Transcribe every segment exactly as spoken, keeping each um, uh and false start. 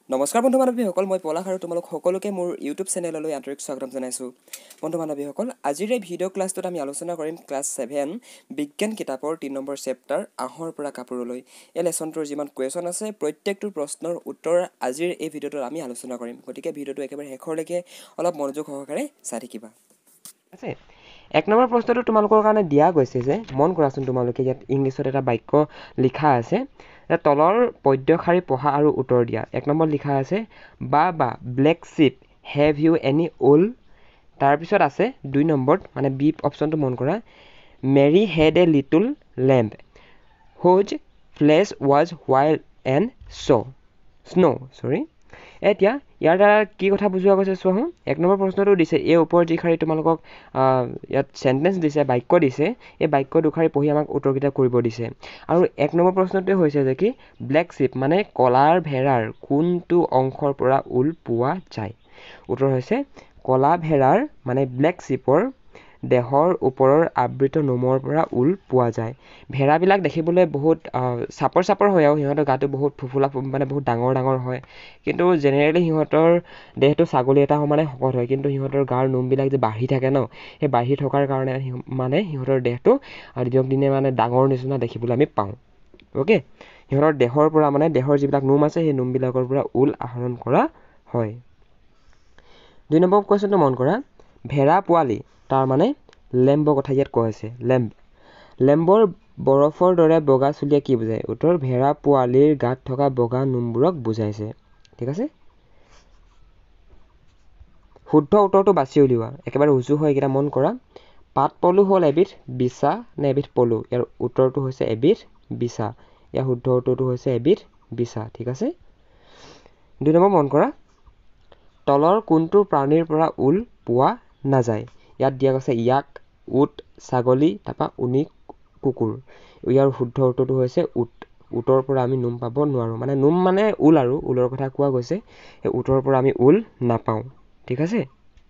নমস্কাৰ বন্ধু বান্ধৱীসকল, মই পলাশ আৰু তোমালোক সকলোকে মোৰ ইউটিউব চেনেললৈ আন্তৰিক স্বাগতম জনাইছোঁ। বন্ধু বান্ধৱীসকল, আজিৰ এই ভিডিঅ' ক্লাছটোত আমি আলোচনা কৰিম ক্লাছ ছেভেন বিজ্ঞান কিতাপৰ তিনি নম্বৰ চেপ্টাৰ আহৰ পৰা কাপোৰলৈ। এই লেচনটোৰ যিমান কুৱেশ্যন আছে প্ৰত্যেকটো প্ৰশ্নৰ উত্তৰ আজিৰ এই ভিডিঅ'টোত আমি আলোচনা কৰিম। গতিকে ভিডিঅ'টো একেবাৰে শেষৰলৈকে অলপ মনোযোগ সহকাৰে চাই থাকিবা। আছে এক নম্বৰ প্ৰশ্নটো তোমালোকৰ কাৰণে দিয়া গৈছে যে মন কৰাচোন, তোমালোকে ইয়াত ইংলিছত এটা বাক্য লিখা আছে। তলৰ পদ্য শাৰী পঢ়া আৰু উত্তৰ দিয়া। এক নম্বৰ লিখা আছে baa baa black sheep have you any wool. তাৰপিছত আছে দুই নম্বৰত মানে বি অপশ্যনটো মন কৰা, Mary had a little lamb whose fleece was white and so' snow' চৰি। এতিয়া ইয়াৰ দ্বাৰা কি কথা বুজোৱা গৈছে চোৱা হো। এক নম্বৰ প্ৰশ্নটো দিছে, এই ওপৰত যি শাৰী তোমালোকক ইয়াত চেণ্টেঞ্চ দিছে, বাক্য দিছে, এই বাক্য দুশাৰী পঢ়ি আমাক উত্তৰকেইটা কৰিব দিছে। আৰু এক নম্বৰ প্ৰশ্নটোৱে হৈছে যে কি ব্লেক শ্বিপ মানে কলাৰ ভেড়াৰ কোনটো অংশৰ পৰা ঊল পোৱা যায়। উত্তৰ হৈছে কলা ভেড়াৰ মানে ব্লেক শ্বিপৰ দেহৰ ওপৰৰ আবৃত নোমৰ পৰা ঊল পোৱা যায়। ভেড়াবিলাক দেখিবলৈ বহুত চাপৰ চাপৰ হয় আৰু সিহঁতৰ গাটো বহুত ফুফুলা মানে বহুত ডাঙৰ ডাঙৰ হয়, কিন্তু জেনেৰেলি সিহঁতৰ দেহটো ছাগলী এটা সমানে শকত হয়, কিন্তু সিহঁতৰ গাৰ নোমবিলাক যে বাঢ়ি থাকে ন, সেই বাঢ়ি থকাৰ কাৰণে মানে সিহঁতৰ দেহটো দিনক দিনে মানে ডাঙৰ নিচিনা দেখিবলৈ আমি পাওঁ। অ'কে, সিহঁতৰ দেহৰ পৰা মানে দেহৰ যিবিলাক নোম আছে সেই নোমবিলাকৰ পৰা ঊল আহৰণ কৰা হয়। দুই নম্বৰ কুৱেশ্যনটো মন কৰা, ভেড়া পোৱালি তাৰ মানে লেম্বৰ কথা ইয়াত কৈ আছে। লেম্ব লেম্বৰ বৰফৰ দৰে বগা চুলিয়ে কি বুজায়। উত্তৰ ভেড়া পোৱালিৰ গাত থকা বগা নোমবোৰক বুজাইছে। ঠিক আছে, শুদ্ধ উত্তৰটো বাছি উলিওৱা, একেবাৰে উজু হয় এইকেইটা মন কৰা। পাত পলু হ'ল এবিধ বিছা নে এবিধ পলু। ইয়াৰ উত্তৰটো হৈছে এবিধ বিছা। ইয়াৰ শুদ্ধ উত্তৰটো হৈছে এবিধ বিছা। ঠিক আছে, দুই নম্বৰ মন কৰা, তলৰ কোনটো প্ৰাণীৰ পৰা ঊল পোৱা নাযায়। ইয়াত দিয়া গৈছে ইয়াক, উট, ছাগলী, তাৰপৰা উনি, কুকুৰ। ইয়াৰ শুদ্ধ উত্তৰটো হৈছে উট। উটৰ পৰা আমি নোম পাব নোৱাৰোঁ, মানে নোম মানে ঊল আৰু ঊলৰ কথা কোৱা গৈছে। সেই উটৰ পৰা আমি ঊল নাপাওঁ। ঠিক আছে,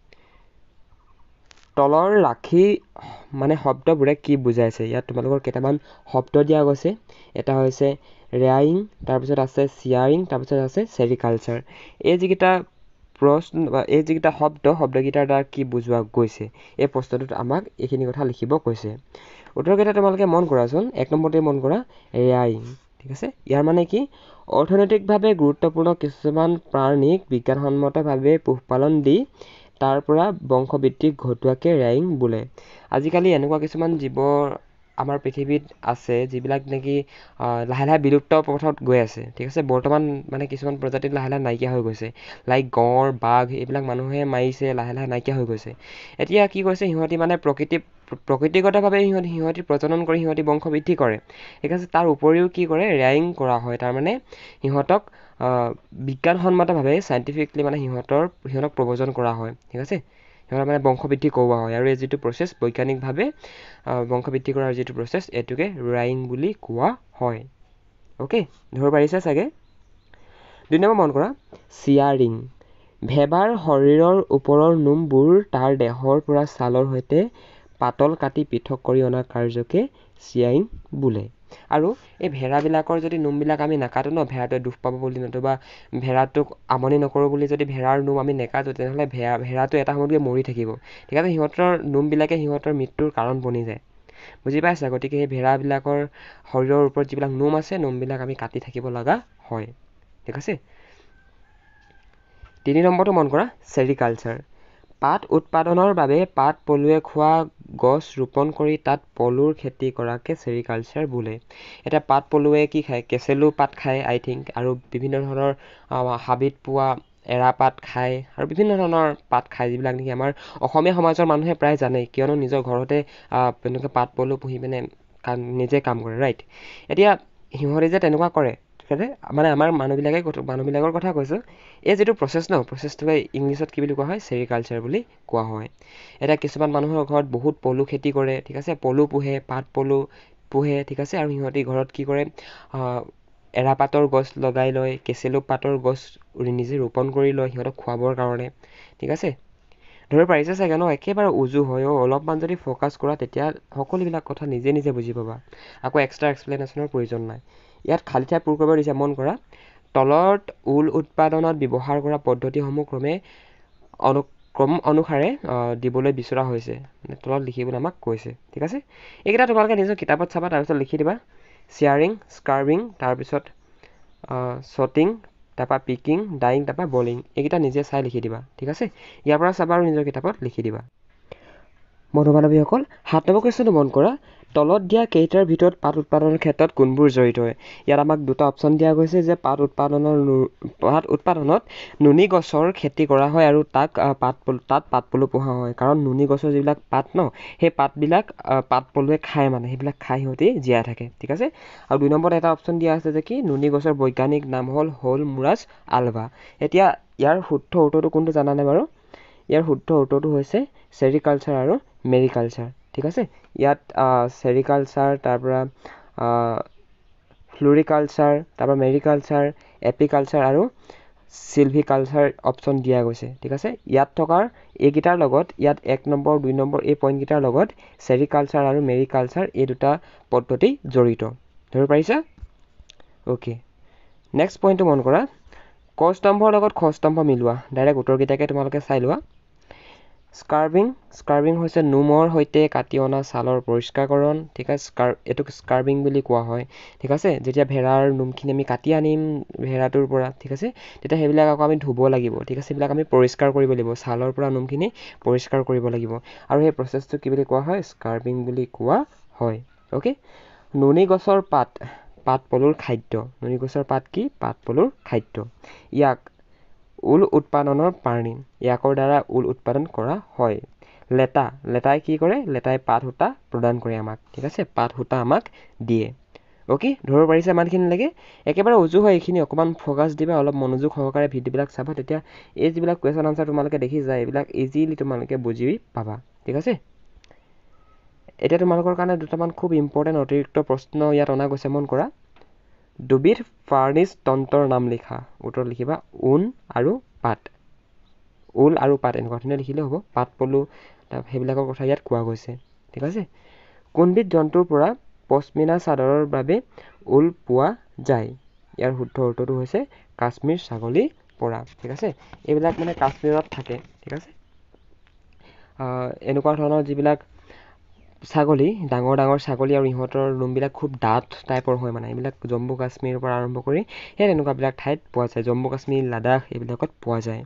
তলৰ ৰাখি মানে শব্দবোৰে কি বুজাইছে। ইয়াত তোমালোকৰ কেইটামান শব্দ দিয়া গৈছে। এটা হৈছে ৰেয়াৰিং, তাৰপিছত আছে চিয়াৰিং, তাৰপিছত আছে চেৰিকালচাৰ। এই যিকেইটা প্ৰশ্ন বা এই যিকেইটা শব্দ শব্দকেইটাৰ দ্বাৰা কি বুজোৱা গৈছে, এই প্ৰশ্নটোত আমাক এইখিনি কথা লিখিব কৈছে। উত্তৰকেইটা তোমালোকে মন কৰাচোন। এক নম্বৰতে মন কৰা ৰেয়াৰিং। ঠিক আছে, ইয়াৰ মানে কি অৰ্থনৈতিকভাৱে গুৰুত্বপূৰ্ণ কিছুমান প্ৰাণীক বিজ্ঞানসন্মতভাৱে পোহপালন দি তাৰ পৰা বংশবৃদ্ধি ঘটোৱাকে ৰেয়াৰিং বোলে। আজিকালি এনেকুৱা কিছুমান জীৱ আমাৰ পৃথিৱীত আছে যিবিলাক নেকি লাহে লাহে বিলুপ্ত পথত গৈ আছে। ঠিক আছে, বৰ্তমান মানে কিছুমান প্ৰজাতিত লাহে লাহে নাইকিয়া হৈ গৈছে, লাইক গঁড়, বাঘ, এইবিলাক মানুহে মাৰিছে, লাহে লাহে নাইকিয়া হৈ গৈছে। এতিয়া কি কৈছে, সিহঁতি মানে প্ৰকৃতি প্ৰকৃতিগতভাৱে সিহঁতি সিহঁতি প্ৰজনন কৰি সিহঁতি বংশবৃদ্ধি কৰে। ঠিক আছে, তাৰ উপৰিও কি কৰে, ৰেয়াৰিং কৰা হয়। তাৰমানে সিহঁতক বিজ্ঞানসন্মতভাৱে চাইণ্টিফিকলি মানে সিহঁতৰ সিহঁতক প্ৰব্ৰজন কৰা হয়। ঠিক আছে, সিহঁতৰ মানে বংশবৃদ্ধি কৰোৱা হয়, আৰু এই যিটো প্ৰচেছ বৈজ্ঞানিকভাৱে বংশবৃদ্ধি কৰাৰ যিটো প্ৰচেছ এইটোকে ৰেয়াৰিং বুলি কোৱা হয়। অ'কে, ধৰিব পাৰিছা চাগে। দুই নম্বৰ মন কৰা চিয়াৰিং, ভেবাৰ শৰীৰৰ ওপৰৰ নোমবোৰ তাৰ দেহৰ পৰা ছালৰ সৈতে পাতল কাটি পৃথক কৰি অনা কাৰ্যকে চিয়াৰিং বোলে। আৰু এই ভেড়াবিলাকৰ যদি নোমবিলাক আমি নাকাটো ন, ভেড়াটোৱে দুখ পাব বুলি, নতুবা ভেড়াটোক আমনি নকৰোঁ বুলি যদি ভেড়াৰ নোম আমি নেকাটো, তেনেহ'লে ভেড়া ভেড়াটো এটা সময়ত গৈ মৰি থাকিব। ঠিক আছে, সিহঁতৰ নোমবিলাকে সিহঁতৰ মৃত্যুৰ কাৰণ বনি যায়। বুজি পাইছা? গতিকে সেই ভেড়াবিলাকৰ শৰীৰৰ ওপৰত যিবিলাক নোম আছে, নোমবিলাক আমি কাটি থাকিব লগা হয়। ঠিক আছে, তিনি নম্বৰটো মন কৰা চেৰিকালচাৰ, পাত উৎপাদনৰ বাবে পাত পলুৱে খোৱা গছ ৰোপণ কৰি তাত পলুৰ খেতি কৰাকে চেৰিকালচাৰ বোলে। এতিয়া পাত পলুৱে কি খায়, কেচেলু পাত খায় আই থিংক, আৰু বিভিন্ন ধৰণৰ হাবিত পোৱা এৰা পাত খায়, আৰু বিভিন্ন ধৰণৰ পাত খায় যিবিলাক নেকি আমাৰ অসমীয়া সমাজৰ মানুহে প্ৰায় জানে, কিয়নো নিজৰ ঘৰতে তেনেকৈ পাত পলু পুহি পিনে কাম নিজে কাম কৰে। ৰাইট, এতিয়া সিহঁতে যে তেনেকুৱা কৰে, মানে আমাৰ মানুহবিলাকে মানুহবিলাকৰ কথা কৈছোঁ, এই যিটো প্ৰচেছ ন, প্ৰচেছটোকে ইংলিছত কি বুলি কোৱা হয়, চেৰিকালচাৰ বুলি কোৱা হয়। এতিয়া কিছুমান মানুহৰ ঘৰত বহুত পলু খেতি কৰে। ঠিক আছে, পলু পোহে, পাত পলু পোহে। ঠিক আছে, আৰু সিহঁতি ঘৰত কি কৰে, এৰাপাতৰ গছ লগাই লয়, কেচেলু পাতৰ গছ নিজে ৰোপণ কৰি লয় সিহঁতক খুৱাবৰ কাৰণে। ঠিক আছে, ধৰিব পাৰিছে চাগে ন, একেবাৰে উজু হয়। অ' অলপমান যদি ফ'কাছ কৰা তেতিয়া সকলোবিলাক কথা নিজে নিজে বুজি পাবা, আকৌ এক্সট্ৰা এক্সপ্লেনেশ্যনৰ প্ৰয়োজন নাই। ইয়াত খালী ঠাই পূৰ কৰিব দিছে, মন কৰা তলত ঊল উৎপাদনত ব্যৱহাৰ কৰা পদ্ধতিসমূহ ক্ৰমে অনুক্ৰম অনুসাৰে দিবলৈ বিচৰা হৈছে তলত লিখিবলৈ আমাক কৈছে ঠিক আছে এইকেইটা তোমালোকে নিজৰ কিতাপত চাবা তাৰপিছত লিখি দিবা শ্বেয়াৰিং স্কাৰ্বিং তাৰপিছত শ্বটিং তাৰপৰা পিকিং ডাইং তাৰপৰা বলিং এইকেইটা নিজে চাই লিখি দিবা ঠিক আছে ইয়াৰ পৰা চাবা আৰু নিজৰ কিতাপত লিখি দিবা বন্ধু বান্ধৱীসকল সাত নম্বৰ কুৱেশ্যনটো মন কৰা তলত দিয়া কেইটাৰ ভিতৰত পাত উৎপাদনৰ ক্ষেত্ৰত কোনবোৰ জড়িত হয় ইয়াত আমাক দুটা অপশ্যন দিয়া গৈছে যে পাত উৎপাদনৰ পাত উৎপাদনত নুনি গছৰ খেতি কৰা হয় আৰু তাক পাত তাত পাত পলু পোহা হয় কাৰণ নুনি গছৰ যিবিলাক পাত ন সেই পাতবিলাক পাত পলুৱে খায় মানে সেইবিলাক খাই সিহঁতি জীয়াই থাকে ঠিক আছে আৰু দুই নম্বৰত এটা অপশ্যন দিয়া আছে যে কি নুনি গছৰ বৈজ্ঞানিক নাম হ'ল হ'ল মুৰাজ আলভা এতিয়া ইয়াৰ শুদ্ধ উত্তৰটো কোনটো জানানে বাৰু ইয়াৰ শুদ্ধ উত্তৰটো হৈছে চেৰিকালচাৰ আৰু মেৰিকালচাৰ ঠিক আছে ইয়াত চেৰিকালচাৰ তাৰপৰা ফ্লৰিকালচাৰ তাৰপৰা মেৰিকালচাৰ এপিকালচাৰ আৰু চিলভিকালচাৰ অপশ্যন দিয়া গৈছে ঠিক আছে ইয়াত থকাৰ এইকেইটাৰ লগত ইয়াত এক নম্বৰ দুই নম্বৰ এই পইণ্টকেইটাৰ লগত চেৰিকালচাৰ আৰু মেৰিকালচাৰ এই দুটা পদ্ধতি জড়িত ধৰিব পাৰিছা অ'কে নেক্সট পইণ্টটো মন কৰা ক স্তম্ভৰ লগত খ স্তম্ভ মিলোৱা ডাইৰেক্ট উত্তৰকেইটাকে তোমালোকে চাই লোৱা স্কাৰ্বিং স্কাৰ্বিং হৈছে নোমৰ সৈতে কাটি অনা ছালৰ পৰিষ্কাৰকৰণ ঠিক আছে স্কাৰ এইটোক স্কাৰ্বিং বুলি কোৱা হয় ঠিক আছে যেতিয়া ভেড়াৰ নোমখিনি আমি কাটি আনিম ভেড়াটোৰ পৰা ঠিক আছে তেতিয়া সেইবিলাক আকৌ আমি ধুব লাগিব ঠিক আছে সেইবিলাক আমি পৰিষ্কাৰ কৰিব লাগিব ছালৰ পৰা নোমখিনি পৰিষ্কাৰ কৰিব লাগিব আৰু সেই প্ৰচেছটো কি বুলি কোৱা হয় স্কাৰ্বিং বুলি কোৱা হয় অ'কে নুনি গছৰ পাত পাত পলুৰ খাদ্য নুনি গছৰ পাত কি পাত পলুৰ খাদ্য ইয়াক ঊল উৎপাদনৰ প্ৰাণী ইয়াকৰ দ্বাৰা ঊল উৎপাদন কৰা হয় লেটা লেটাই কি কৰে লেটাই পাত সূতা প্ৰদান কৰে আমাক ঠিক আছে পাত সূতা আমাক দিয়ে অ'কে ধৰিব পাৰিছে ইমানখিনিলৈকে একেবাৰে উজু হয় এইখিনি অকণমান ফ'কাছ দিবা অলপ মনোযোগ সহকাৰে ভিডিঅ'বিলাক চাবা তেতিয়া এই যিবিলাক কুৱেশ্যন আনচাৰ তোমালোকে দেখি যায় এইবিলাক ইজিলি তোমালোকে বুজি পাবা ঠিক আছে এতিয়া তোমালোকৰ কাৰণে দুটামান খুব ইম্পৰ্টেণ্ট অতিৰিক্ত প্ৰশ্ন ইয়াত অনা গৈছে মন কৰা দুবিধ ফাৰ্নিছ তন্ত্ৰৰ নাম লিখা উত্তৰ লিখিবা ঊণ আৰু পাত ঊল আৰু পাত এনেকুৱা ধৰণে লিখিলে হ'ব পাত পলু সেইবিলাকৰ কথা ইয়াত কোৱা গৈছে ঠিক আছে কোনবিধ জন্তুৰ পৰা পশ্মিনা চাদৰৰ বাবে ঊল পোৱা যায় ইয়াৰ শুদ্ধ উত্তৰটো হৈছে কাশ্মীৰ ছাগলীৰ পৰা ঠিক আছে এইবিলাক মানে কাশ্মীৰত থাকে ঠিক আছে এনেকুৱা ধৰণৰ যিবিলাক ছাগলী ডাঙৰ ডাঙৰ ছাগলী আৰু ইহঁতৰ নোমবিলাক খুব ডাঠ টাইপৰ হয় মানে এইবিলাক জম্মু কাশ্মীৰৰ পৰা আৰম্ভ কৰি সেই তেনেকুৱাবিলাক ঠাইত পোৱা যায় জম্মু কাশ্মীৰ লাডাখ এইবিলাকত পোৱা যায়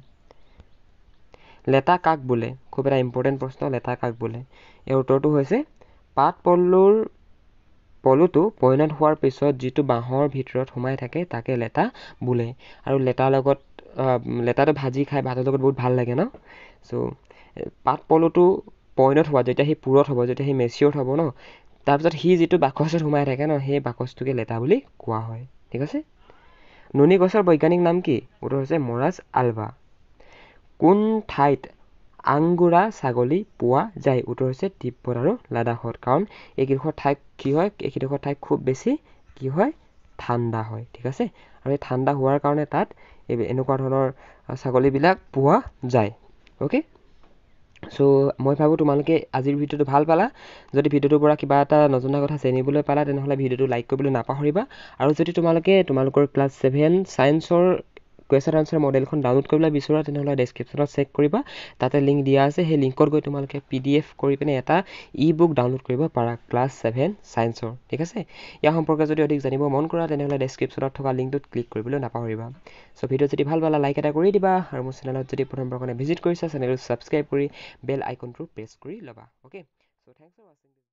লেটা কাক বোলে খুব এটা ইম্পৰ্টেণ্ট প্ৰশ্ন লেটা কাক বোলে এই উত্তৰটো হৈছে পাত পলুৰ পলুটো পৰিণত হোৱাৰ পিছত যিটো বাঁহৰ ভিতৰত সোমাই থাকে তাকে লেটা বোলে আৰু লেটাৰ লগত লেটাটো ভাজি খাই ভাতৰ লগত বহুত ভাল লাগে ন চ' পাত পলুটো পৰিণত হোৱা যেতিয়া সি পুৰত হ'ব যেতিয়া সি মেচিয়ৰ্ড হ'ব ন তাৰপিছত সি যিটো বাকচত সোমাই থাকে ন সেই বাকচটোকে লেটা বুলি কোৱা হয় ঠিক আছে নুনি গছৰ বৈজ্ঞানিক নাম কি উত্তৰ হৈছে মৰাজ আলভা কোন ঠাইত আংগোৰা ছাগলী পোৱা যায় উত্তৰ হৈছে তিব্বত আৰু লাডাখত কাৰণ এইকেইডোখৰ ঠাই কি হয় এইকেইডোখৰ ঠাই খুব বেছি কি হয় ঠাণ্ডা হয় ঠিক আছে আৰু এই ঠাণ্ডা হোৱাৰ কাৰণে তাত এনেকুৱা ধৰণৰ ছাগলীবিলাক পোৱা যায় অ'কে চ' মই ভাবোঁ তোমালোকে আজিৰ ভিডিঅ'টো ভাল পালা যদি ভিডিঅ'টোৰ পৰা কিবা এটা নজনা কথা জানিবলৈ পালা তেনেহ'লে ভিডিঅ'টো লাইক কৰিবলৈ নাপাহৰিবা আৰু যদি তোমালোকে তোমালোকৰ ক্লাছ ছেভেন ছায়েন্সৰ কুৱেশ্যন আনচাৰ মডেলখন ডাউনলোড কৰিবলৈ বিচৰা তেনেহ'লে ডেছক্ৰিপশ্যনত চেক কৰিবা তাতে লিংক দিয়া আছে সেই লিংকত গৈ তোমালোকে পি ডি এফ কৰি পিনে এটা ই বুক ডাউনলোড কৰিব পাৰা ক্লাছ ছেভেন ছায়েন্সৰ ঠিক আছে ইয়াৰ সম্পৰ্কে যদি অধিক জানিব মন কৰা তেনেহ'লে ডেছক্ৰিপশ্যনত থকা লিংকটোত ক্লিক কৰিবলৈ নাপাহৰিবা চ' ভিডিঅ' যদি ভাল পালা লাইক এটা কৰি দিবা আৰু মোৰ চেনেলত যদি প্ৰথমবাৰৰ কাৰণে ভিজিট কৰিছা চেনেলটো ছাবস্ক্ৰাইব কৰি বেল আইকনটো প্ৰেছ কৰি ল'বা অ'কে চ' থেংকছ ফৰ ৱাচিং